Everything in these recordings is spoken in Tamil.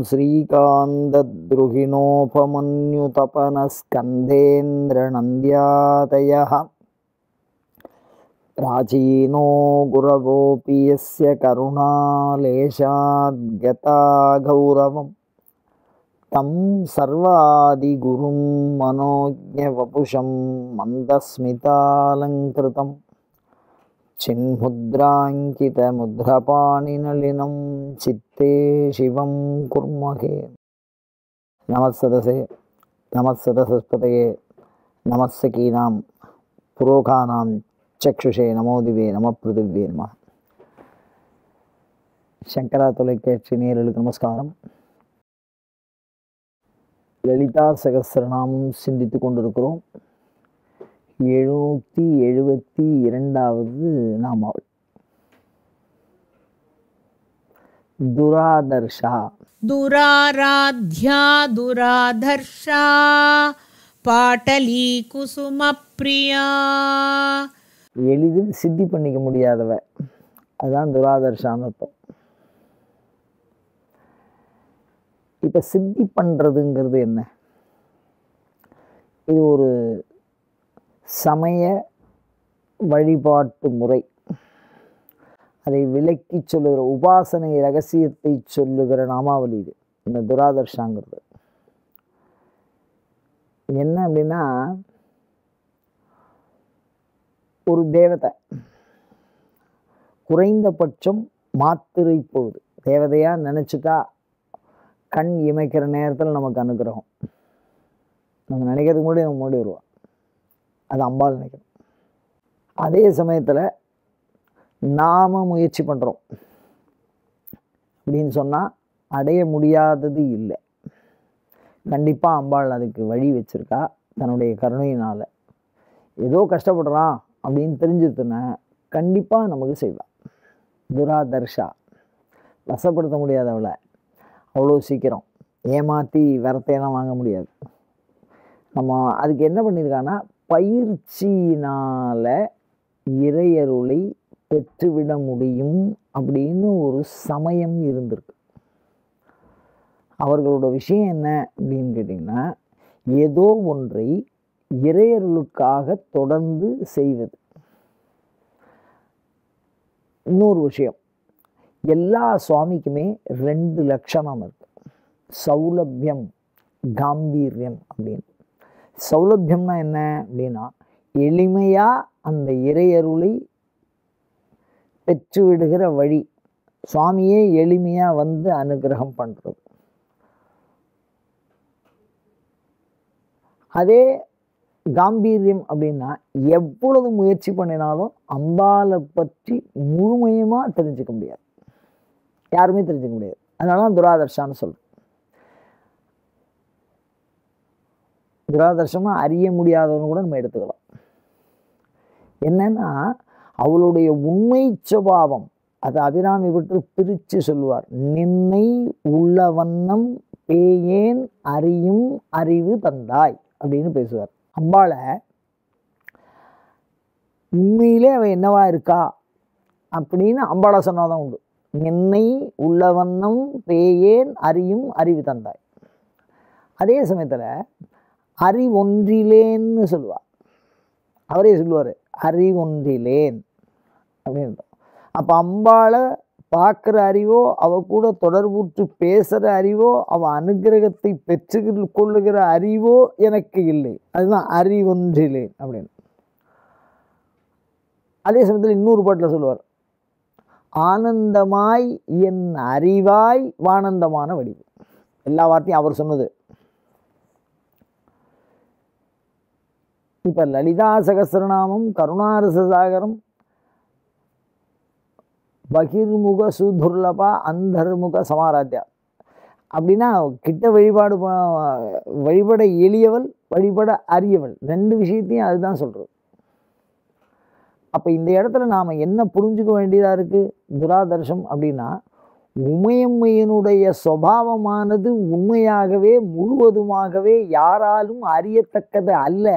श्रीकान्तद्रुहिणोपमन्युतपनस्कन्धेन्द्रनन्द्यादयः प्राचीनो गुरवोऽपि यस्य करुणालेशाद्गता गौरवं तं सर्वादिगुरुं मनोज्ञवपुषं मन्दस्मितालङ्कृतं चिन्मुद्राङ्कितमुद्रपाणिनलिनं चित्ते शिवं कुर्महे। नमस्सदसे नमस्सदसस्पतये नमस्सकीनां पुरोखानां चक्षुषे नमो दिवे नमः पृथिव्ये नमः। சங்கரா தொலைக்காட்சி நேயர்களுக்கு நமஸ்காரம். லலிதா சகஸ்ரநாமம் சிந்தித்து கொண்டிருக்கிறோம். 772வது நாமாவளி. துராதர்ஷா. दुराराध्या दुराधर्षा பாட்டலி குசுமப்ரியா. எளிதில் சித்தி பண்ணிக்க முடியாதவ, அதுதான் துராதர்ஷான்னு அர்த்தம். இப்போ சித்தி பண்ணுறதுங்கிறது என்ன? இது ஒரு சமய வழிபாட்டு முறை. அதை விளக்கி சொல்லுகிற உபாசனை ரகசியத்தை சொல்லுகிற நாமாவளி இது, இந்த துராதர்ஷாங்கிறது. என்ன அப்படின்னா, ஒரு தேவதை குறைந்தபட்சம் மாத்திரை பொழுது தேவதையாக நினச்சிட்டா கண் இமைக்கிற நேரத்தில் நமக்கு அனுகிரகம். நம்ம நினைக்கிறதுக்கு முன்னாடி நம்ம மூடி வருவோம். அது அம்பாள் நினைக்கிறோம். அதே சமயத்தில் நாம் முயற்சி பண்ணுறோம் அப்படின்னு சொன்னால் அடைய முடியாதது இல்லை. கண்டிப்பாக அம்பாள் அதுக்கு வழி வச்சுருக்கா. தன்னுடைய கருணையினால் ஏதோ கஷ்டப்படுறான் அப்படின்னு தெரிஞ்சுதுன்னா கண்டிப்பாக நமக்கு செய்வாள். துராதர்ஷா, வசப்படுத்த முடியாதவளை அவ்வளோ சீக்கிரம் ஏமாற்றி வரத்தையெல்லாம் வாங்க முடியாது. நம்ம அதுக்கு என்ன பண்ணியிருக்கான்னா, பயிற்சியினால் இறையருளை பெற்றுவிட முடியும் அப்படின்னு ஒரு சமயம் இருந்திருக்கு. அவர்களோட விஷயம் என்ன அப்படின்னு கேட்டிங்கன்னா, ஏதோ ஒன்றை இறையருளுக்காக தொடர்ந்து செய்வது. இன்னொரு விஷயம், எல்லா சுவாமிக்குமே 2 லட்சணம் இருக்கு. சௌலபியம், காம்பீரியம் அப்படின்னு. சௌலபியம்னா என்ன அப்படின்னா, எளிமையாக அந்த இறையருளை பெற்று விடுகிற வழி. சுவாமியே எளிமையாக வந்து அனுகிரகம் பண்ணுறது. அதே காம்பீரியம் அப்படின்னா, எவ்வளவு முயற்சி பண்ணினாலும் அம்பாளை பற்றி முழுமையுமாக தெரிஞ்சுக்க முடியாது, யாருமே தெரிஞ்சுக்க முடியாது. அதனால தான் துராதர்ஷான்னு சொல்கிறேன். துராதர்ஷமாக அறிய முடியாதவன்னு கூட நம்ம எடுத்துக்கலாம். என்னன்னா, அவளுடைய உண்மை சுபாவம், அது அபிராமி விட்டு பிரித்து சொல்லுவார். நின்னை உள்ள வண்ணம் பேயேன் அறியும் அறிவு தந்தாய் அப்படின்னு பேசுவார். அம்பாளை உண்மையிலே அவள் என்னவா இருக்கா அப்படின்னு அம்பாளை சொன்னாதான் உண்டு. நின்னை உள்ள வண்ணம் பேயேன் அறியும் அறிவு தந்தாய். அதே சமயத்தில் அறிவொன்றிலேன்னு சொல்லுவாள். அவரே சொல்லுவார், அறிவொன்றிலேன் அப்படின்னு. அப்போ அம்பாளை பார்க்குற அறிவோ, அவள் கூட தொடர்புற்று பேசுகிற அறிவோ, அவள் அனுகிரகத்தை பெற்று கொள்ளுகிற அறிவோ எனக்கு இல்லை. அதுதான் அறிவொன்றிலேன் அப்படின்னு. அதே சமயத்தில் இன்னொரு பாட்டில் சொல்லுவார், ஆனந்தமாய் என் அறிவாய் வானந்தமான வடிவு. எல்லா வார்த்தையும் அவர் சொன்னது. இப்போ லலிதா சகஸ்ரநாமம், கருணாரசசாகரம், பகிர்முக சுதுர்லபா அந்தர்முக சமாராத்யா அப்படின்னா, கிட்ட வழிபட எளியவள், வழிபட அரியவள், 2 விஷயத்தையும் அதுதான் சொல்கிறது. அப்போ இந்த இடத்துல நாம் என்ன புரிஞ்சுக்க வேண்டியதாக இருக்குது? துராதர்ஷம் அப்படின்னா, உமையம்மையினுடைய சுபாவமானது உண்மையாகவே முழுவதுமாகவே யாராலும் அறியத்தக்கது அல்ல.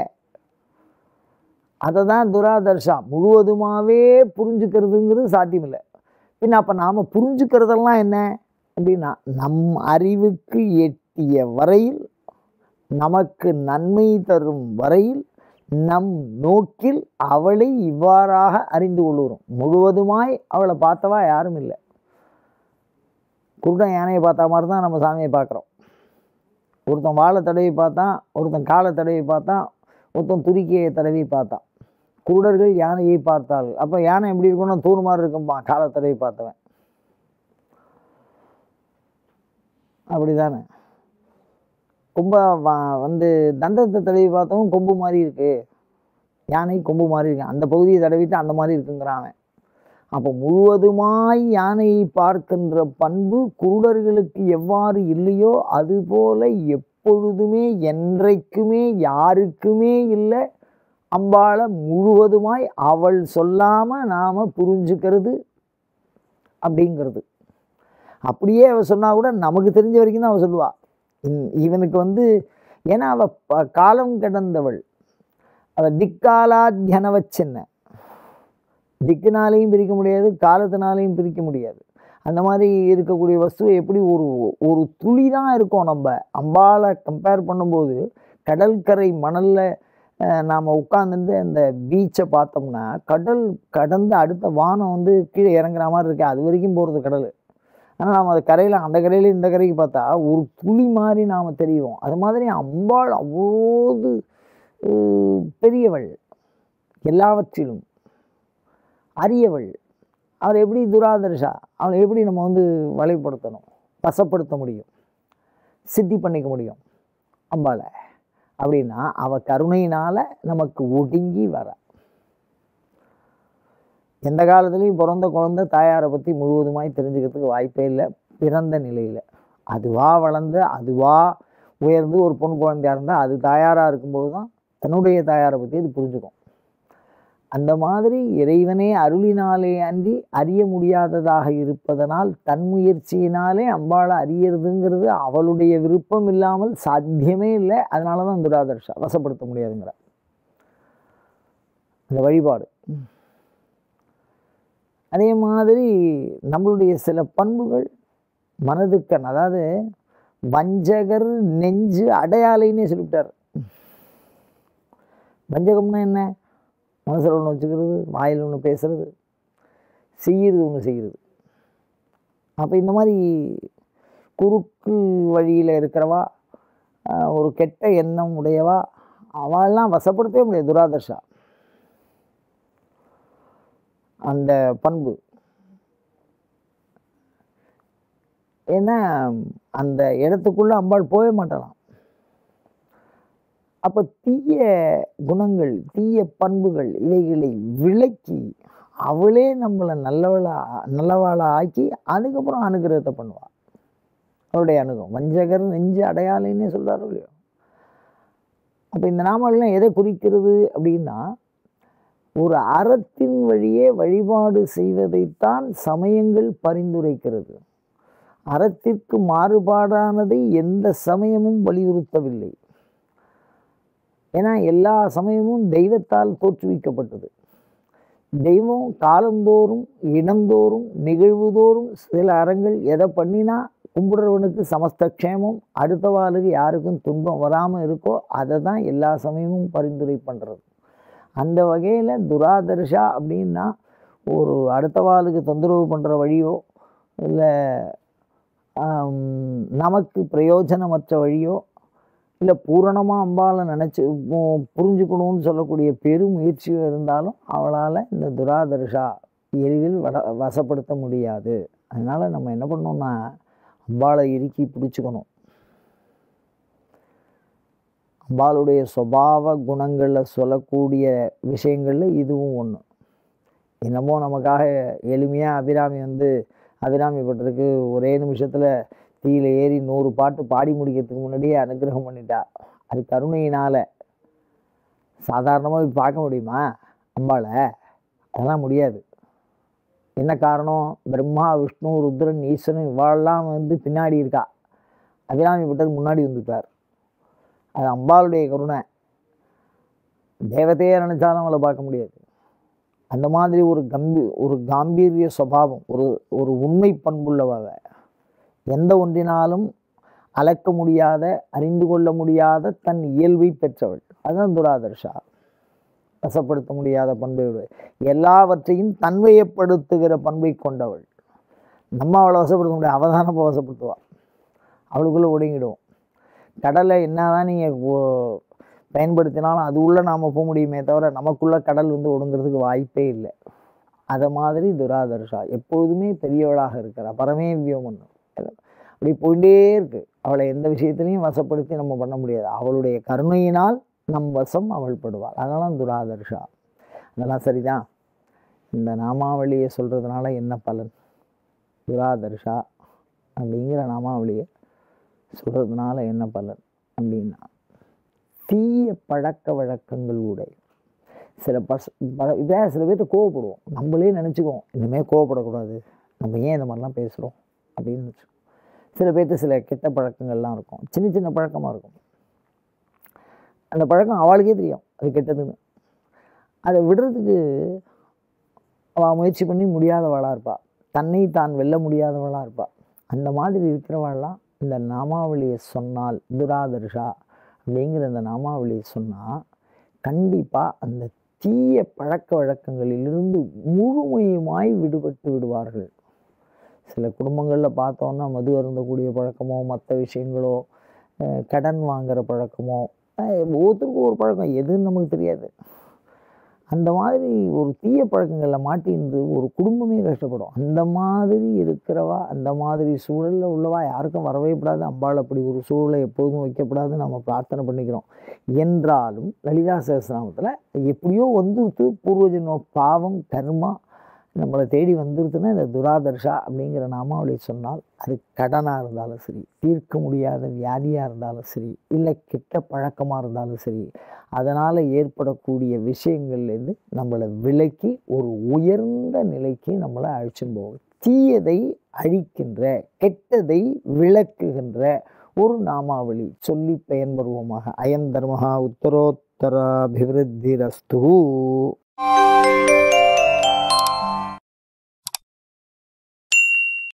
அதை தான் துராதர்ஷா. முழுவதுமாகவே புரிஞ்சுக்கிறதுங்கிறது சாத்தியமில்லை. பின்ன அப்போ நாம் புரிஞ்சுக்கிறதெல்லாம் என்ன? அப்படின்னா நம் அறிவுக்கு எட்டிய வரையில், நமக்கு நன்மை தரும் வரையில் நம் நோக்கில் அவளை இவ்வாறாக அறிந்து கொள்ளுகிறோம். முழுவதுமாய் அவளை பார்த்தவா யாரும் இல்லை. குருடன் யானையை பார்த்த மாதிரி தான் நம்ம சாமியை பார்க்குறோம். ஒருத்தன் வாழை தடவி பார்த்தான், ஒருத்தன் காலை தடவி பார்த்தான், ஒருத்தன் துருக்கியை தடவி பார்த்தான். குருடர்கள் யானையை பார்த்தார்கள். அப்போ யானை எப்படி இருக்குன்னா தூண் மாதிரி இருக்கும்பா காலை தடவி பார்த்தவன். அப்படி தானே. வந்து தந்தத்தை தடவி பார்த்தவன் கொம்பு மாதிரி இருக்கு, யானை கொம்பு மாதிரி இருக்கு, அந்த பகுதியை தடவிட்டு அந்த மாதிரி இருக்குங்கிறான். அப்போ முழுவதுமாய் யானையை பார்க்கின்ற பண்பு குருடர்களுக்கு எவ்வாறு இல்லையோ அதுபோல எப்பொழுதுமே என்றைக்குமே யாருக்குமே இல்லை. அம்பாளை முழுவதுமாய் அவள் சொல்லாமல் நாம் புரிஞ்சுக்கிறது அப்படிங்கிறது. அப்படியே அவள் சொன்னால் கூட நமக்கு தெரிஞ்ச வரைக்கும் தான் அவள் சொல்லுவாள். இவனுக்கு வந்து ஏன்னா அவள் காலம் கடந்தவள், அவள் திக்காலாத்தியனவ சின்ன, திக்குனாலையும் பிரிக்க முடியாது, காலத்தினாலையும் பிரிக்க முடியாது. அந்த மாதிரி இருக்கக்கூடிய வஸ்துவை எப்படி ஒரு துளி தான் இருக்கும். நம்ம அம்பாளை கம்பேர் பண்ணும்போது கடற்கரை மணலில் நாம் உட்காந்துட்டு அந்த பீச்சை பார்த்தோம்னா கடல் கடந்து அடுத்த வானம் வந்து கீழே இறங்குற மாதிரி இருக்கு, அது வரைக்கும் போகிறது கடல். ஆனால் நாம் அது கரையில் அந்த கரையில் இந்த கரைக்கு பார்த்தா ஒரு துளி மாதிரி நாம் தெரியும். அது மாதிரி அம்பாள் அவ்வளோது பெரியவள், எல்லாவற்றிலும் அரியவள். அவளை எப்படி துராதர்ஷா, அவளை எப்படி நம்ம வந்து வலைப்படுத்தணும், வசப்படுத்த முடியும், சித்தி பண்ணிக்க முடியும் அம்பாளை அப்படின்னா அவள் கருணையினால் நமக்கு ஒடுங்கி வர. எந்த காலத்துலேயும் பிறந்த குழந்தை தாயாரை பற்றி முழுவதுமாய் தெரிஞ்சுக்கிறதுக்கு வாய்ப்பே இல்லை. பிறந்த நிலையில் அதுவாக வளர்ந்து அதுவாக உயர்ந்து ஒரு பொன் குழந்தையாக இருந்தால் அது தாயாராக இருக்கும்போது தான் தன்னுடைய தாயாரை பற்றி அது புரிஞ்சுக்கும். அந்த மாதிரி இறைவனே அருளினாலே அன்றி அறிய முடியாததாக இருப்பதனால் தன் முயற்சியினாலே அம்பாளை அறியறதுங்கிறது அவளுடைய விருப்பம் இல்லாமல் சாத்தியமே இல்லை. அதனால தான் துராதர்ஷா, வசப்படுத்த முடியாதுங்கிற அந்த வழிபாடு. அதே மாதிரி நம்மளுடைய சில பண்புகள் மனதுக்கண், அதாவது வஞ்சகர் நெஞ்சு அடையாளைன்னே சொல்லிவிட்டார். வஞ்சகம்னா என்ன? மனசில் ஒன்று வச்சுக்கிறது, வாயில் ஒன்று பேசுறது, செய்கிறது ஒன்று செய்கிறது. அப்போ இந்த மாதிரி குறுக்கு வழியில் இருக்கிறவா, ஒரு கெட்ட எண்ணம் உடையவா, அவெல்லாம் வசப்படுத்தவே முடியாது துராதர்ஷா. அந்த பண்பு ஏன்னா அந்த இடத்துக்குள்ளே அம்பாள் போக மாட்டலாம். அப்போ தீய குணங்கள், தீய பண்புகள் இவைகளை விலக்கி அவளே நம்மளை நல்லவாளா ஆக்கி அதுக்கப்புறம் அனுகிரகத்தை பண்ணுவாள். அவளுடைய அணுகம் வஞ்சகர் நெஞ்சு அடையாளைன்னே சொல்கிறாரோ இல்லையோ. அப்போ இந்த நாமெல்லாம் எதை குறிக்கிறது அப்படின்னா, ஒரு அறத்தின் வழியே வழிபாடு செய்வதைத்தான் சமயங்கள் பரிந்துரைக்கிறது. அறத்திற்கு மாறுபாடானதை எந்த சமயமும் வலியுறுத்தவில்லை. ஏன்னா எல்லா சமயமும் தெய்வத்தால் தோற்றுவிக்கப்பட்டது. தெய்வம் காலந்தோறும் இடந்தோறும் நிகழ்வுதோறும் சில அறங்கள் எதை பண்ணினா கும்பிடுறவனுக்கு சமஸ்தக்ஷேமம், அடுத்தவாளுக்கு யாருக்கும் துன்பம் வராமல் இருக்கோ அதை தான் எல்லா சமயமும் பரிந்துரை பண்ணுறது. அந்த வகையில் துராதர்ஷா அப்படின்னா ஒரு அடுத்தவாளுக்கு தொந்தரவு பண்ணுற வழியோ இல்லை நமக்கு பிரயோஜனமற்ற வழியோ இல்லை பூரணமாக அம்பாளை நினச்சி புரிஞ்சுக்கணும்னு சொல்லக்கூடிய பெருமுயற்சியோ இருந்தாலும் அவளால் இந்த துராதர்ஷா எளிதில் வசப்படுத்த முடியாது. அதனால் நம்ம என்ன பண்ணோம்னா அம்பாளை இறுக்கி பிடிச்சிக்கணும். அம்பாளுடைய சுபாவ குணங்களில் சொல்லக்கூடிய விஷயங்களில் இதுவும் ஒன்று. என்னமோ நமக்காக எளிமையாக அபிராமி பட்டருக்கு ஒரே நிமிஷத்தில் தீயில ஏறி 100 பாட்டு பாடி முடிக்கிறதுக்கு முன்னாடியே அனுகிரகம் பண்ணிட்டா. அது கருணையினால். சாதாரணமாக போய் பார்க்க முடியுமா அம்பாளை? அதெல்லாம் முடியாது. என்ன காரணம்? பிரம்மா, விஷ்ணு, ருத்ரன், ஈஸ்வரன் இவாளெல்லாம் பின்னாடி இருக்கா. அபிராமி பட்டர் முன்னாடி வந்துட்டார். அது அம்பாளுடைய கருணை. தேவதையே நினச்சாலும் அவளை பார்க்க முடியாது. அந்த மாதிரி ஒரு காம்பீரிய சுபாவம், ஒரு உண்மை பண்புள்ளவ. எந்த ஒன்றினாலும் அளக்க முடியாத, அறிந்து கொள்ள முடியாத தன் இயல்பை பெற்றவள். அதுதான் துராதர்ஷா. வசப்படுத்த முடியாத பண்பை உடையவள். எல்லாவற்றையும் தன்மையப்படுத்துகிற பண்பை கொண்டவள். நம்ம அவளை வசப்படுத்த முடியாது, அவள் தானே இப்போ வசப்படுத்துவாள். அவளுக்குள்ளே ஒடுங்கிடுவோம். கடலை என்னதான் நீங்கள் பயன்படுத்தினாலும் அது உள்ளே நாம் போக முடியுமே தவிர நமக்குள்ளே கடல் ஒடுங்கிறதுக்கு வாய்ப்பே இல்லை. அதை மாதிரி துராதர்ஷா எப்பொழுதுமே பெரியவளாக இருக்கிறா. பரமேவியம் ஒன்று அப்படி போயிட்டே இருக்கு. அவளை எந்த விஷயத்திலையும் வசப்படுத்தி நம்ம பண்ண முடியாது. அவளுடைய கருணையினால் நம் வசம் அவள் படுவாள். அதனால துராதர்ஷா. அதெல்லாம் சரிதான். இந்த நாமாவளியை சொல்கிறதுனால என்ன பலன்? துராதர்ஷா அப்படிங்கிற நாமாவளியை சொல்கிறதுனால என்ன பலன் அப்படின்னா, தீய பழக்க வழக்கங்கள் உடைய சில இதே சில பேர்த்த கோவப்படுவோம். நம்மளே நினச்சிக்குவோம் இனிமேல் கோவப்படக்கூடாது, நம்ம ஏன் இந்த மாதிரிலாம் பேசுகிறோம் அப்படின்னு நினச்சிக்கோம். சில பேர்த்து சில கெட்ட பழக்கங்கள்லாம் இருக்கும், சின்ன சின்ன பழக்கமாக இருக்கும். அந்த பழக்கம் அவளுக்கே தெரியும் அது கெட்டதுன்னு. அதை விடுறதுக்கு அவள் முயற்சி பண்ணி முடியாதவளாக இருப்பாள். தன்னை தான் வெல்ல முடியாதவளாக இருப்பாள். அந்த மாதிரி இருக்கிறவள்லாம் இந்த நாமாவளியை சொன்னால், துராதர்ஷா அப்படிங்கிற இந்த நாமாவளியை சொன்னால் கண்டிப்பாக அந்த தீய பழக்க வழக்கங்களிலிருந்து முழுமையுமாய் விடுபட்டு விடுவார்கள். சில குடும்பங்களில் பார்த்தோன்னா மது அருந்தக்கூடிய பழக்கமோ, மற்ற விஷயங்களோ, கடன் வாங்குகிற பழக்கமோ, ஒவ்வொருத்தருக்கும் ஒரு பழக்கம் எதுன்னு நமக்கு தெரியாது. அந்த மாதிரி ஒரு தீய பழக்கங்களில் மாட்டின்று ஒரு குடும்பமே கஷ்டப்படும். அந்த மாதிரி இருக்கிறவா, அந்த மாதிரி சூழலில் உள்ளவா யாருக்கும் வரவே கூடாது. அம்பாள் அப்படி ஒரு சூழலை எப்போதும் வைக்கப்படாதுன்னு நம்ம பிரார்த்தனை பண்ணிக்கிறோம். என்றாலும் லலிதா சகஸ்ரநாமத்தில் எப்படியோ வந்துருத்து, பூர்வஜன்ம பாவம் கர்மா நம்மளை தேடி வந்துருதுன்னா இந்த துராதர்ஷா அப்படிங்கிற நாமாவளி சொன்னால், அது கடனாக இருந்தாலும் சரி, தீர்க்க முடியாத வியாதியாக இருந்தாலும் சரி, இல்லை கெட்ட பழக்கமாக இருந்தாலும் சரி, அதனால் ஏற்படக்கூடிய விஷயங்கள்லேருந்து நம்மளை விலக்கி ஒரு உயர்ந்த நிலைக்கு நம்மளை அழைச்சின்னு போகும். தீயதை அழிக்கின்ற, கெட்டதை விளக்குகின்ற ஒரு நாமாவளி சொல்லி பயன்பெறுவோமாக. அயம் தர்மஹா உத்தரோத்தராபிவிருத்திரஸ்து.